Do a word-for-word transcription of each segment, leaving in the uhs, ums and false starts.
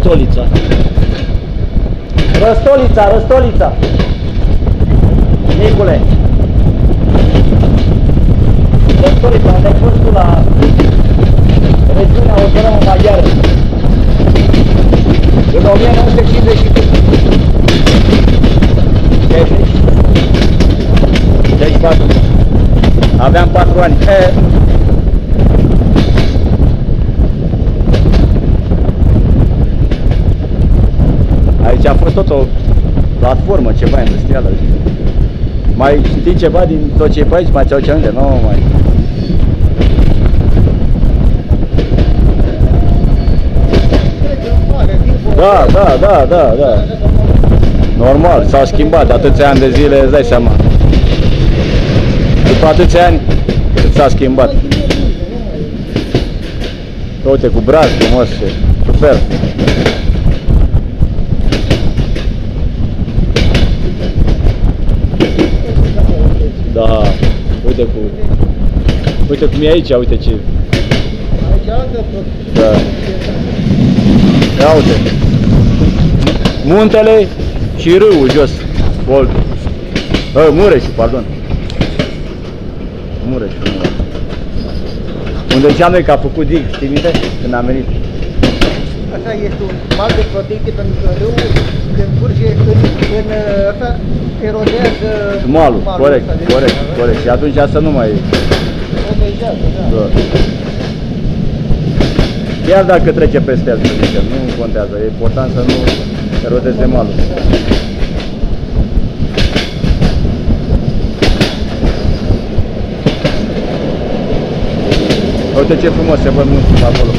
Răstolița. Răstolița, Răstolița. Nicule. Răstolița, unde ai fost tu la regiunea autonomă maghiară? În o mie nouă sute cincizeci și cinci. Deci patru. Aveam patru ani. E. Aici a fost tot o platformă, ceva industrială. Mai știi ceva din tot ce e pe aici? Mai ți-au ce aminte? Nu mai. Da, da, da, da, da. Normal, s-au schimbat atâția ani de zile, îți dai seama. După atâția ani, s-a schimbat. Uite, cu braț frumos, super. Da, uite cu... Uite cum e aici, uite ce... Da. Ia uite. Muntele și râul jos. Voltul. Uh, Mureșul, pardon. Mureșul. Unde ziceam noi că a făcut dig, știi minte? Când am venit. Așa este un mal de protecție pentru că râul când curge în, în așa erodează malul. Malul corect, corect, corect. Și atunci să nu mai... Protejează, da. Da. Chiar dacă trece peste el, să zicem, nu contează. E important să nu erodeze malul. Uite ce frumos se văd munții acolo.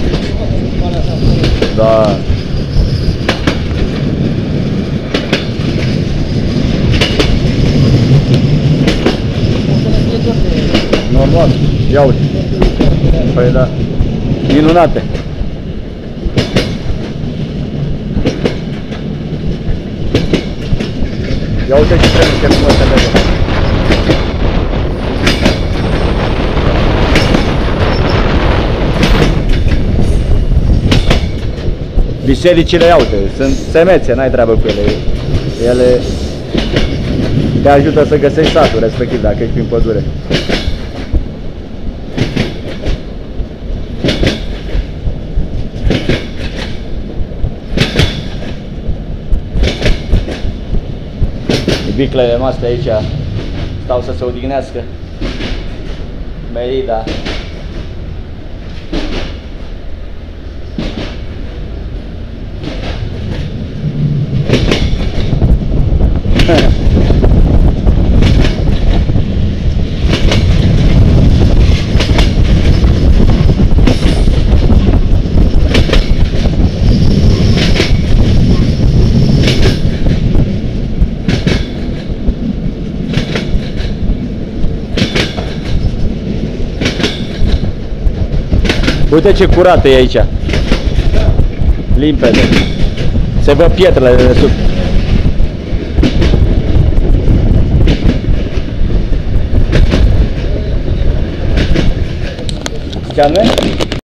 Da. Normal. Ia uite. Păi da. Minunate. Ia uite ce trebuie, ce frumos se vede. Bisericile, ia uite, sunt semețe, n-ai treabă cu ele. Ele te ajută să găsești satul respectiv, dacă ești prin pădure. Biclele noastre aici stau să se odihnească. Merida. Uite ce curat e aici. Limpede. Se văd pietrele de sub. Ce anume?